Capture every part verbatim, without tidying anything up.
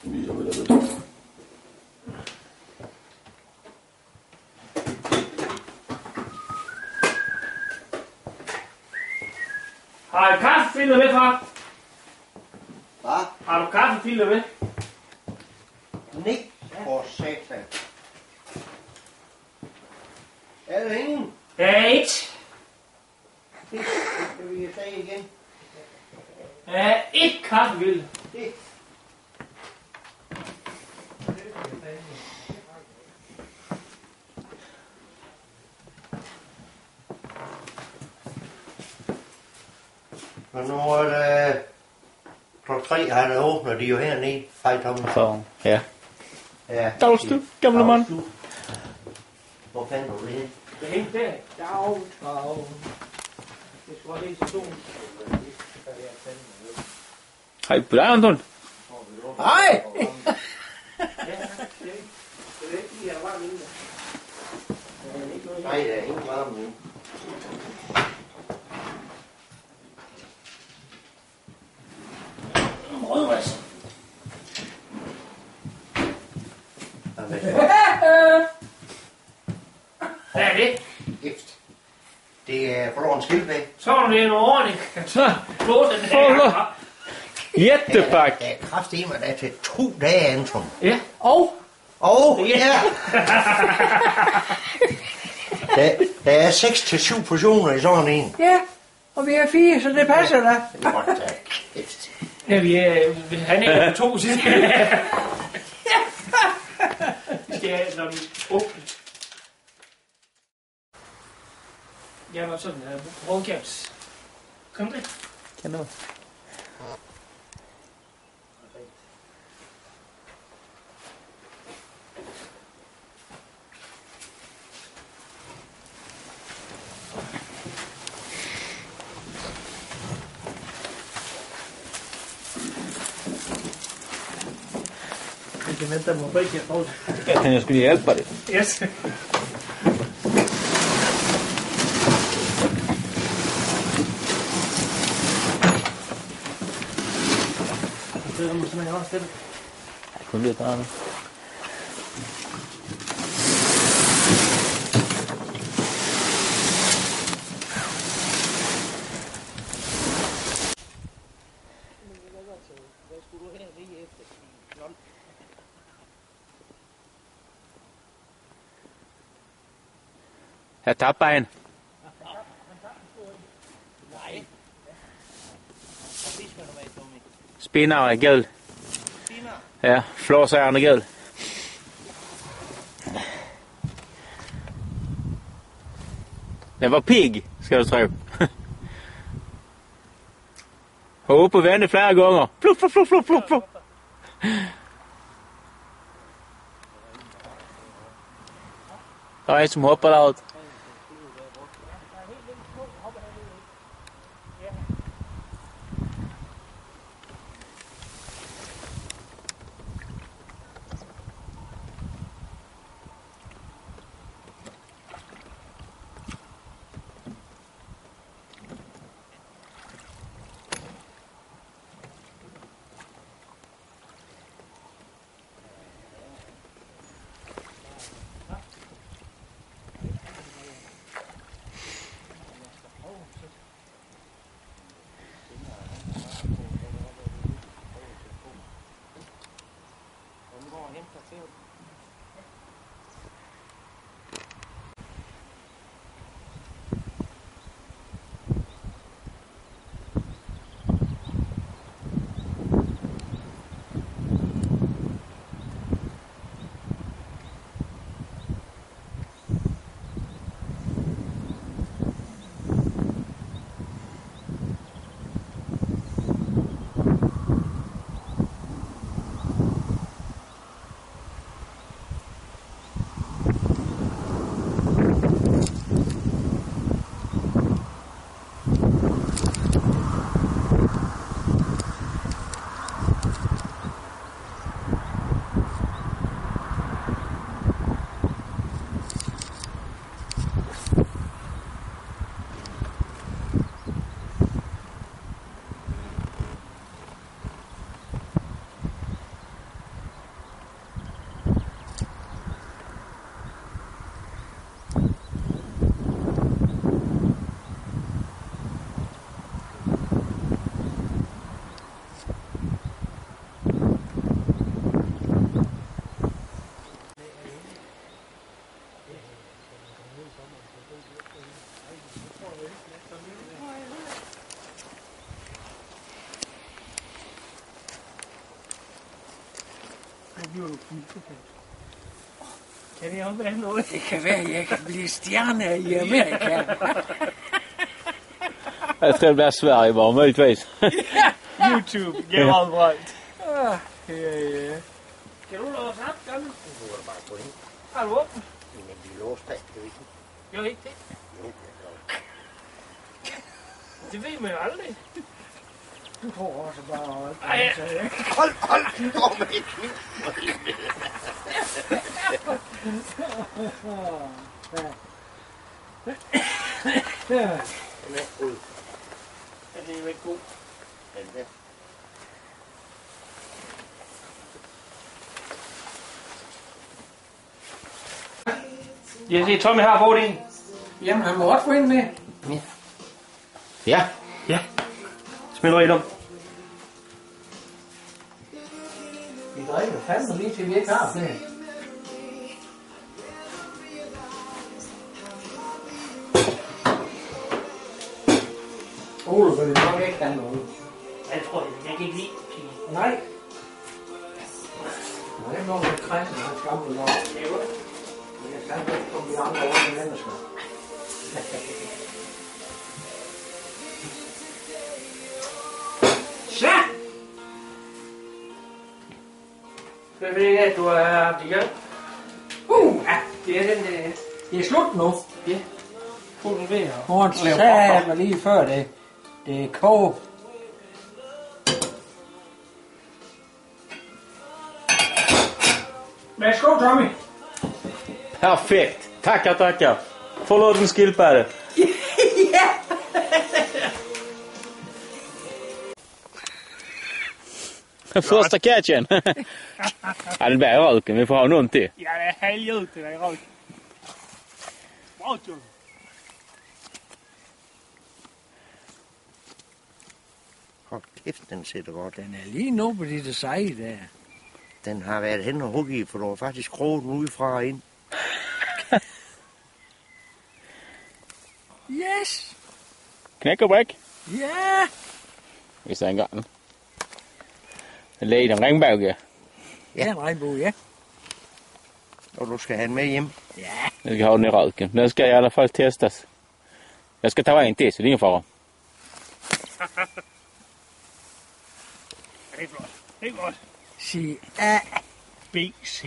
Har du kaffefilter med, far? Hvad? Har du kaffefilter med? Nej, for satan. Er der ingen? Der er et. Det skal vi tage igen. Der er et kaffefilter. Det. Og nu er det klokken tre, han er åbner de jo hernede, fejtommen. Så, ja. Ja. Dagsdu, gamle mand. Hvor fandt du det? Det hængte der. Dag, dag. Det skal være helt så stort. Hej på dig, Anton. Hej! Nej, der er ingen varme nu. Rødrest. Hvad er det? Gift. Det er forloren skildvæg. Så er det en ordning. Så, Få den her. jättepack. Det er kraftedeme, der er til to dage, Anton. Ja. Og? Og, ja. der, der er seks til syv portioner i sådan en. Ja, og vi er fire, så det passer da. Godt da, kæft. Ja, vi er... Han er på to siden. Vi skal have, når vi åbner. Jeg var sådan her. Rådgavs. Kom det. Kan du? Vi kan vente på begge forhold. Jag tänkte jag skulle hjälpa dig. Yes. Det måste man göra istället. Jag kunde ta den. Jeg tabte bare en. Spinner og gæld. Ja, flåsejeren og gæld. Den var pig, skal du tro. Håber på vandet flere ganger. Flup, flup, flup, flup, flup, flup. Der er en, som hopper derud. Kan det også være noget? Det kan være, at jeg kan blive stjerne i Amerika. Jeg tror det bliver Sverige bare, möjligtvis. YouTube, generalbragt. Ja, ja. Kan du låse op, gør du? Nu er det bare på hende. Har du åbent? Men de er låst fast, det er ikke. Jo, ikke det. Jo, Det ved man jo aldrig. Du tror også bare... Ej, hold, hold, kom med et kniv. Ja. Den er ud. er det jo ikke god. Den der. Ja, det er Tommy her, hvor det. Jamen, han må også gå ind med. Ja. Ja. Ja. Smid noget i dem. Vi drikker fandme lige til vi ikke har flere. Ole, vil det nok ikke have noget. Jeg tror, jeg, jeg kan ikke lide pige. Nej. Nej, det er noget med kredsen, hans gamle lov. Det er jo det. Men jeg kan ikke komme de andre ordentlige mennesker. Så! Hvad vil det, at du har haft det hjælp? Uh! Ja, det er den der. Det er slut nu. Ja. Fuld den ved her. Hun sagde mig lige før det. Det er koge. Værsgo, Tommy. Perfekt. Tackar, tackar. Förlåt en skildpadde. Ja. Första catchen. Ja, det blir röken. Vi får ha någon till. Ja, det er helvede, det er rødt. Bra, John. Hold kæft, den sætter godt. Den er lige nu på det seje der. Den har været hen og hugget i, for du har faktisk kroget den udefra og ind. Yes. Knäck och bräck. Ja. Vi ser en gang. Læg en regnbauge. Ja, en regnbue, ja. Og du skal have den med hjem. Ja. Nu ska jag ha den i röken. Den ska i alla fall testas. Jag ska ta en till, så det är ingen fara. Det er flot. Det er godt. Sig A. B, C.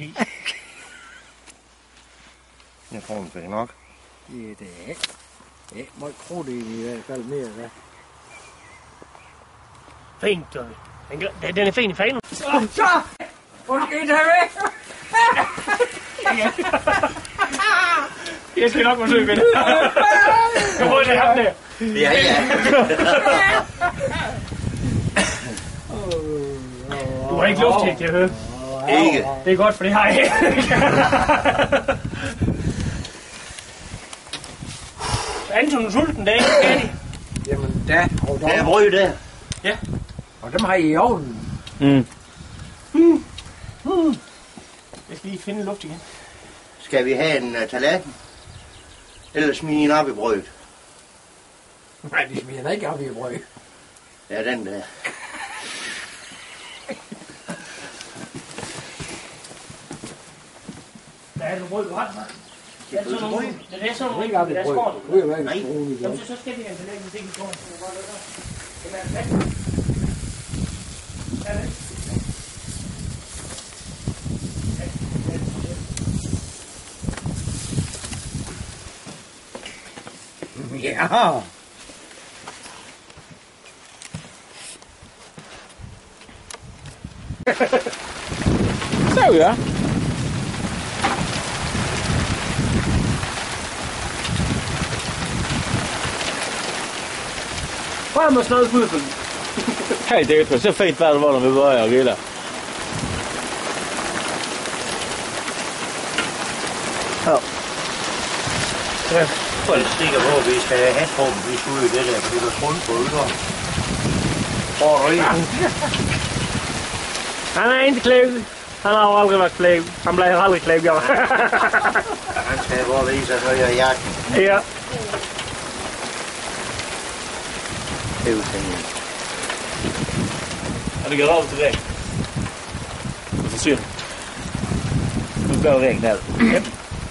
Jeg tror, den fik nok. Ja, det er. Ja, må ikke krudt i hvert fald mere, hvad? Fint, Johnny. Den, den- den er fin i fanen. Så! Så! Hvor skal I tage væk? Jeg skal nok forsøge med det. Du må det ham der. Ja, ja. Du har ikke luft til, kan jeg høre. Ikke. Det er godt, for det har jeg ikke. Anton er sulten, det er ikke færdig. Jamen, da. Og, Der er dem, brød der. Ja. og dem har I i ovnen. Mm. Jeg skal lige finde luft igen. Skal vi have en uh, tallerken? Eller smide en op i brødet? Nej, de smider da ikke op i brød. Ja, den der. Hvad er det brød, du har? Det er sådan brød. nogle, det er sådan nogle, Ikke op i der brød. skår. Det kunne jo være Nej. en brun i Jamen, brød. så, så skal vi have en belæg, hvis ikke vi går. Det er plads. Ja, det. Ja. Så ja. Prøv med snart ud for den. Hej, det er så fint vejr, hvor vi börjar grilla. Ja. Folk stikker på, at vi skal have hat på, vi skal ud i det der, fordi der er grund på øder. Prøv at ryge. Han er ikke klævet. Han har jo aldrig været klævet. Han bliver aldrig klævet, ja. Han skal bare vise, at jeg er jakken. Ja. Det er jo sådan en. Ja, det går av till dig. Det försvinner. blå væg ned. Yep.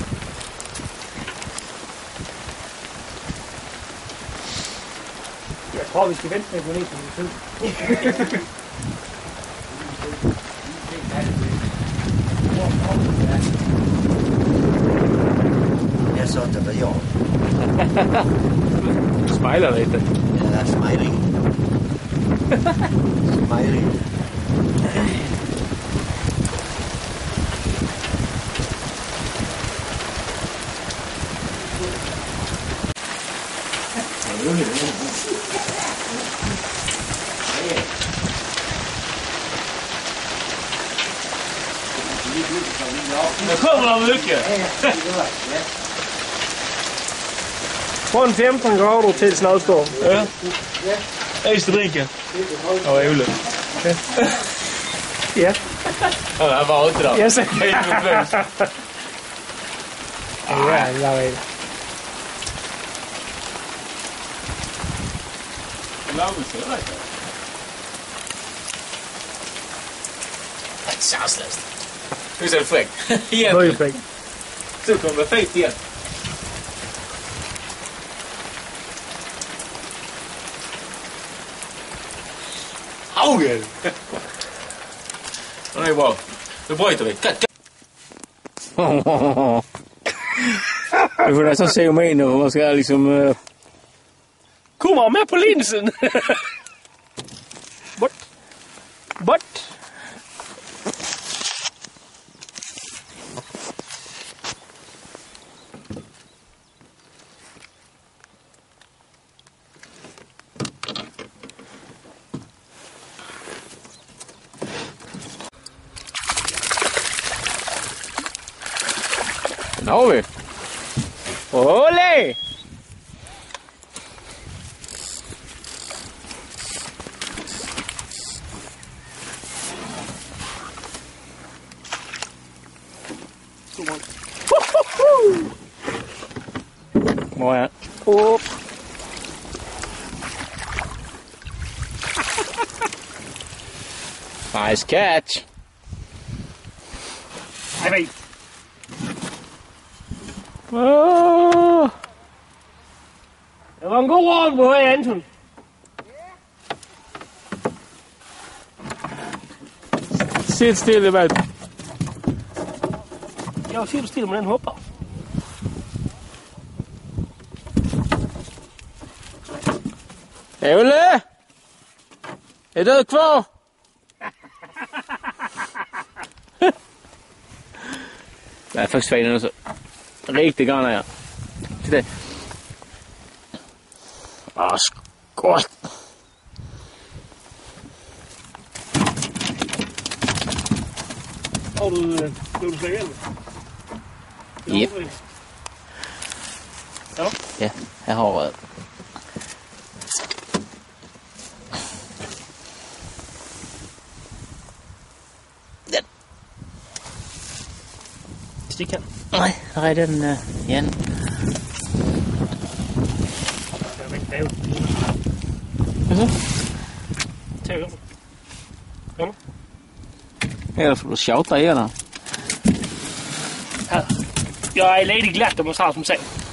Jeg tror, vi skal vente med at gå ned på den tid. Jag sa att det var jag. Smiler lite. Ja, smiling. Smiling. Nu kommer der mycket. Från femton grader till snöstorm. Ja. Ekstra drinken. Det var Ole. Ja. Ja, han var ute där. Yes. Helt nervös. Jävlar vad illa. Chanslöst. Hur ser det fräckt? Igen. Böjfläck. Så kommer det fint igen. Haugen! Det är bra. Nu bryter vi. Du får nästan se mig nu. Man ska liksom... Uh... Kommer med på linsen. Bort. Bort. Den har vi. Ole! Moja. Upp. Nice catch. Nej, nej. Oh. Det var en god råd på her, Anton. Sitt still i bädd. Jeg var helt stille, men den hopper. Ole! Är du kvar? Det är faktiskt fint också. Riktigt grann här. Titta. Ah, skott. Har du blodslag eller? Japp. Ja. Ja, jag har det. Den. Stik her. Nej, der er den uh, igen. Jeg vil ikke lave det. Hvad så? Tag den. Kom. Ellers får du sjovt dig, eller? Her. Jeg er lady glad, der må starte som sag.